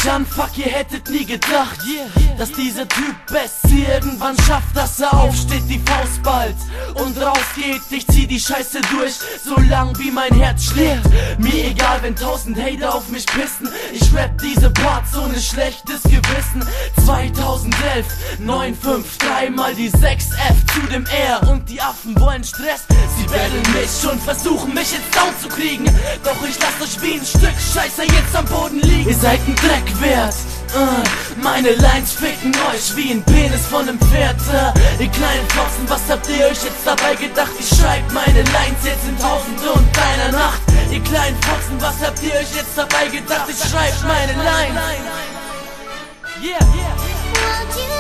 an, fuck, ihr hättet nie gedacht, dass dieser Typ es irgendwann schafft, dass er aufsteht, die Faust ballt und rausgeht. Ich zieh die Scheiße durch, so lang wie mein Herz schlägt. Mir egal, wenn 1000 Hater auf mich pissen, ich rap diese Parts ohne schlechtes Gewissen. 2011, 953 mal die 6F zu dem R und die Affen wollen Stress. Sie battlen mich und versuchen mich ins Down zu kriegen, doch ich lass euch wie ein Stück Scheiße jetzt am Boden liegen. Ihr seid ein Dreck wert, meine Lines ficken euch wie ein Penis von nem Pferd. Ihr kleinen Fotzen, was habt ihr euch jetzt dabei gedacht? Ich schreib meine Lines jetzt in Tausende und einer Nacht. Ihr kleinen Fotzen, was habt ihr euch jetzt dabei gedacht? Ich schreib meine Lines. Yeah.